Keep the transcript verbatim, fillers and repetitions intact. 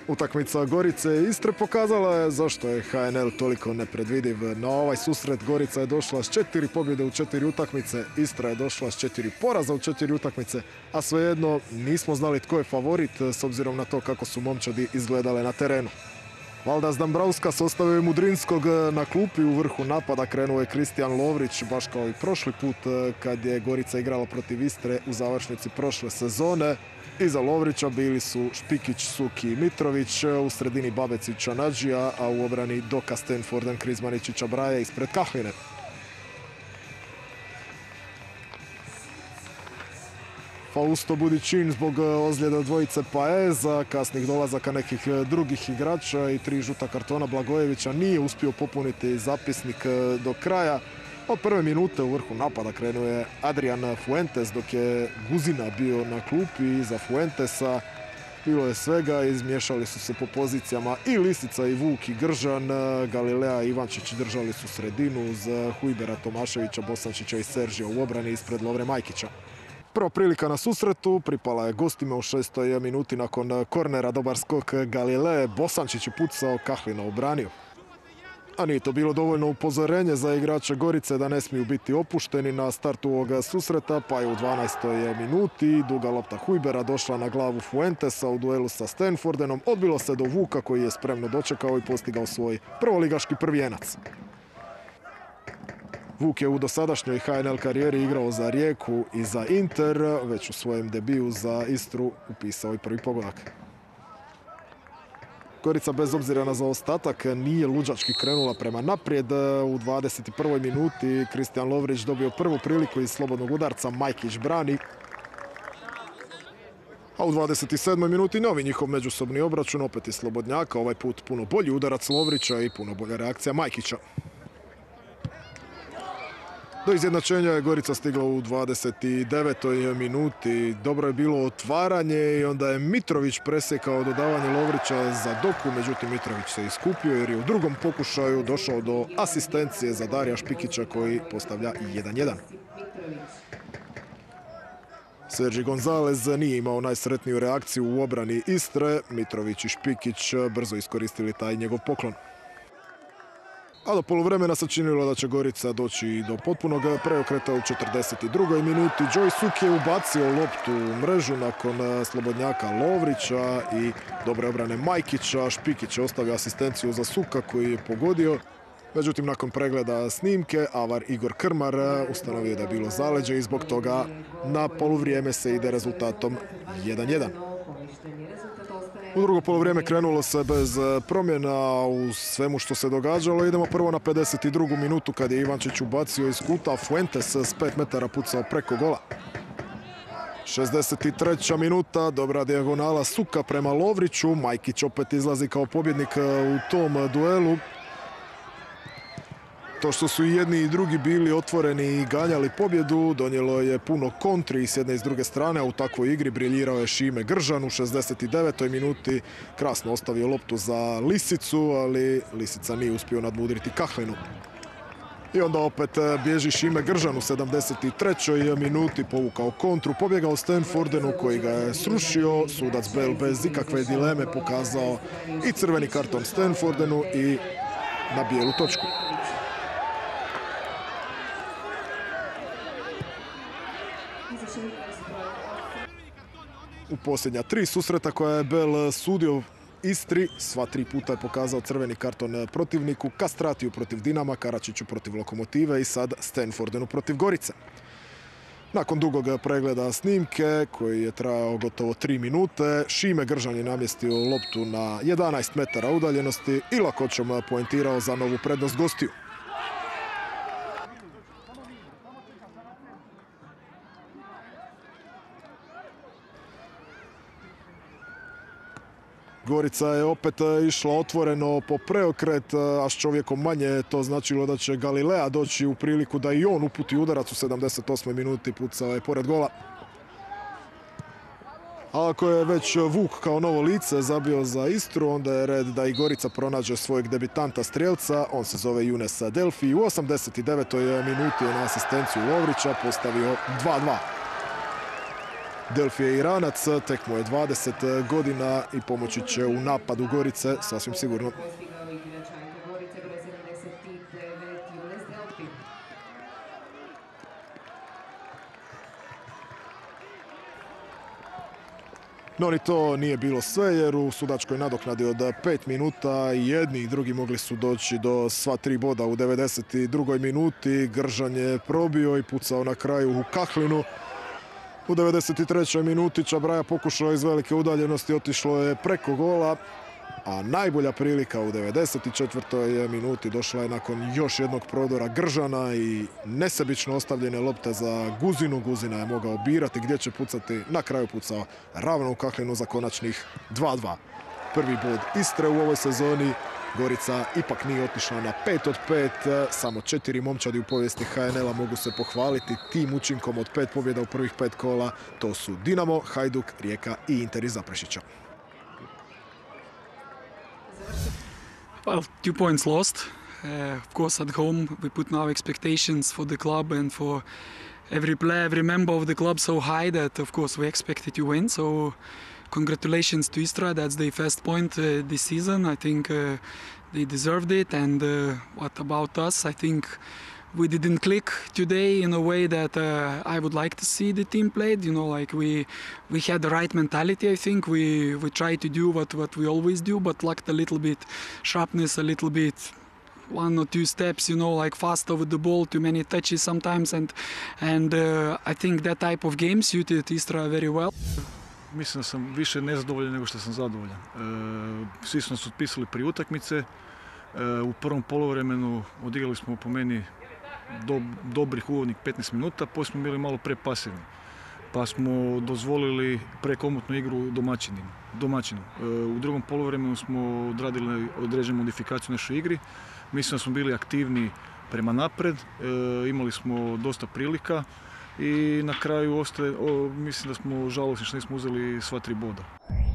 Utakmica Gorice i Istre pokazala je zašto je H N L toliko nepredvidiv. Na ovaj susret Gorica je došla s četiri pobjede u četiri utakmice, Istra je došla s četiri poraza u četiri utakmice, a svejedno nismo znali tko je favorit s obzirom na to kako su momčadi izgledale na terenu. Valdas Dambrauskas ostavio je Mudrinskog na klupi, u vrhu napada krenuo je Kristijan Lovrić, baš kao i prošli put kad je Gorica igrala protiv Istre u završnici prošle sezone. Iza Lovrića bili su Špikić, Suki i Mitrović, u sredini Babecića Nadžija, a u obrani Doka Stenforden, Krizmaničića Braja ispred Kahline. Fausto Budićin zbog ozljeda dvojice Paeza, kasnih dolazaka nekih drugih igrača i tri žuta kartona Blagojevića nije uspio popuniti zapisnik do kraja. Od prve minute u vrhu napada krenuo je Adrian Fuentes, dok je Guzina bio na klupi. Iza Fuentesa bilo je svega, izmiješali su se po pozicijama i Lisica i Vuk i Gržan. Galilea i Ivančić držali su sredinu uz Hujbera, Tomaševića, Bosančića i Seržija u obrani ispred Lovre Majkića. Prva prilika na susretu pripala je gostima u šestoj minuti nakon kornera, dobar skok Galilee. Bosančić je pucao, Kahlina obranio. A nije to bilo dovoljno upozorenje za igrače Gorice da ne smiju biti opušteni na startu ovoga susreta, pa je u dvanaestoj minuti duga lopta Hujbera došla na glavu Fuentesa u duelu sa Stenfordenom. Odbilo se do Vuka koji je spremno dočekao i postigao svoj prvoligaški prvijenac. Vuk je u dosadašnjoj H N L karijeri igrao za Rijeku i za Inter, već u svojem debiju za Istru upisao i prvi pogodak. Gorica bez obzira na zaostatak nije luđački krenula prema naprijed. U dvadeset prvoj minuti Kristijan Lovrić dobio prvu priliku iz slobodnog udarca, Majkić brani. A u dvadeset sedmoj minuti novi njihov međusobni obračun, opet iz slobodnjaka, ovaj put puno bolji udarac Lovrića i puno bolja reakcija Majkića. Do izjednačenja je Gorica stigla u dvadeset devetoj minuti. Dobro je bilo otvaranje i onda je Mitrović presjekao dodavanje Lovrića za Doku. Međutim, Mitrović se iskupio jer je u drugom pokušaju došao do asistencije za Darija Špikića koji postavlja jedan jedan. Sergi Gonzalez nije imao najsretniju reakciju u obrani Istre. Mitrović i Špikić brzo iskoristili taj njegov poklon. A do poluvremena se činilo da će Gorica doći do potpunog preokreta u četrdeset drugoj minuti. Joy Suk je ubacio loptu u mrežu nakon slobodnjaka Lovrića i dobre obrane Majkića. Špikić je ostavio asistenciju za Suka koji je pogodio. Međutim, nakon pregleda snimke, avar Igor Krmar ustanovio da je bilo zaleđe i zbog toga na poluvrijeme se ide rezultatom jedan jedan. U drugo polovrijeme krenulo se bez promjena u svemu što se događalo. Idemo prvo na pedeset drugu minutu kad je Ivančić ubacio iz kuta. Fuentes s pet metara pucao preko gola. šezdeset treća minuta, dobra dijagonala Suka prema Lovriću. Majkić opet izlazi kao pobjednik u tom duelu. To što su i jedni i drugi bili otvoreni i ganjali pobjedu donijelo je puno kontri s jedne i s druge strane, a u takvoj igri briljirao je Šime Gržan u šezdeset devetoj minuti. Krasno ostavio loptu za Lisicu, ali Lisica nije uspio nadmudriti Kahlinu. I onda opet bježi Šime Gržan u sedamdeset trećoj minuti, povukao kontru, pobjegao Stenfordenu koji ga je srušio. Sudac Bell bez ikakve dileme pokazao i crveni karton Stenfordenu i na bijelu točku. U posljednja tri susreta koja je Bell sudio Istri, sva tri puta je pokazao crveni karton protivniku. Kastratiju protiv Dinama, Karačiću protiv Lokomotive i sad Stenfordenu protiv Gorice. Nakon dugog pregleda snimke, koji je trajao gotovo tri minute, Šime Gržan je namjestio loptu na jedanaest metara udaljenosti i lakoćom poentirao za novu prednost gostiju. Gorica je opet išla otvoreno po preokret, a s čovjekom manje to značilo da će Galilea doći u priliku da i on uputi udarac u sedamdeset osmoj minuti, pucao je pored gola. A ako je već Vuk kao novo lice zabio za Istru, onda je red da i Gorica pronađe svojeg debitanta strijelca. On se zove Younes Delfi i u osamdeset devetoj minuti je na asistenciju Lovrića postavio dva dva. Delfi je Iranac, tek mu je dvadeset godina i pomoći će u napadu Gorice, sasvim sigurno. No ni to nije bilo sve, jer u sudačkoj nadoknadi od pet minuta i jedni i drugi mogli su doći do sva tri boda u devedeset drugoj minuti. Gržan je probio i pucao na kraju u Kahlinu. U devedeset trećoj minuti Čabraja pokušao iz velike udaljenosti, otišlo je preko gola, a najbolja prilika u devedeset četvrtoj minuti došla je nakon još jednog prodora Gržana i nesebično ostavljene lopte za Guzinu. Guzina je mogao birati gdje će pucati, na kraju pucao ravno u Kahlinu za konačnih dva dva. Prvi bod Istre u ovoj sezoni. Gorica ipak nije otišla na pet od pet, samo četiri momčadi u povijesti H N L-a mogu se pohvaliti tim učinkom od pet pobjeda u prvih pet kola. To su Dinamo, Hajduk, Rijeka i Inter iz Zaprešića. Well, two points lost. Uh, of course, at home we put now expectations for the club and for every player, every member of the club so high that, of course, we expected to win. So, congratulations to Istra. That's the first point uh, this season. I think uh, they deserved it. And uh, what about us? I think we didn't click today in a way that uh, I would like to see the team played. You know, like we we had the right mentality. I think we we tried to do what what we always do, but lacked a little bit sharpness, a little bit one or two steps. You know, like fast over the ball, too many touches sometimes, and and uh, I think that type of game suited Istra very well. Mislim da sam više nezadovoljan nego što sam zadovoljan. E, svi smo se otpisali prije utakmice. E, u prvom poluvremenu odigrali smo po meni do, dobrih uvodnih petnaest minuta, poslije smo bili malo prepasivni. Pa smo dozvolili prekomotnu igru domaćinima, domaćinu. E, u drugom poluvremenu smo odradili određenu modifikaciju u našoj igri. Mislim da smo bili aktivni prema napred, e, imali smo dosta prilika. I na kraju ostaje, o, mislim da smo žalosni što nismo uzeli sva tri boda.